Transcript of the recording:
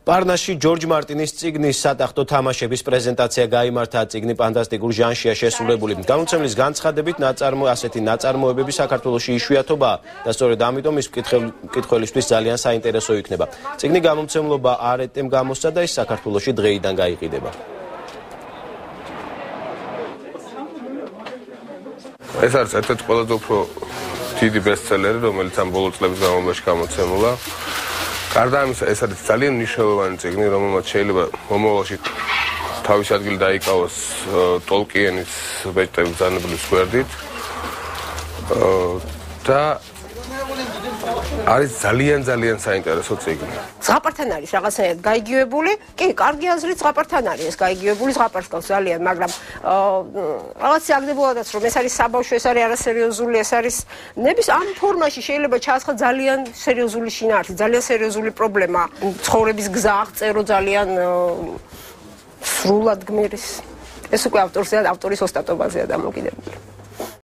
პარნასში ჯორჯ მარტინის წიგნის სატახტო თამაშების პრეზენტაცია გაიმართა. წიგნი ფანტასტიკურ ჟანრშია შესრულებული. გამოცემლის განცხადებით ასეთი ნაწარმოებები საქართველოში იშვიათობაა და სწორედ ამიტომ ის მკითხველისთვის ძალიან საინტერესო იქნება. წიგნი გამომცემლობა არეტემ გამოსცა და ის საქართველოში დღეიდან გაიყიდება. ეს არის ერთ-ერთი ყველაზე უფრო დიდი ბესტსელერი, რომელიც ამ ბოლო წლების განმავლობაში გამოცემულა. გარდა ამისა, ეს არის ძალიან მნიშვნელოვანი წიგნი, რომელმაც შეიძლება მომავალში თავისი ადგილი დაიკავოს ტოლკიენის ბეჭდების ბრძანებლის გვერდით და არის ძალიან საინტერესო წიგნი. ზღაპართან არის რაღაცნაირად გაიგივებული, კი, კარგი აზრით ზღაპართან არის ეს გაიგივებული, ზღაპარს გავს ძალიან, მაგრამ რაღაც აგდებოდაც რომ ეს არის საბავშვო, ეს არის არასერიოზული, ეს არის ნების ამ ფორმაში შეიძლება ჩაასხა ძალიან სერიოზული შინაარსი, ძალიან სერიოზული პრობლემა. ცხოვრების გზა აღწერო ძალიან სრულად გმირის. ეს უკვე ავტორის ოსტატობაზეა დამოკიდებული.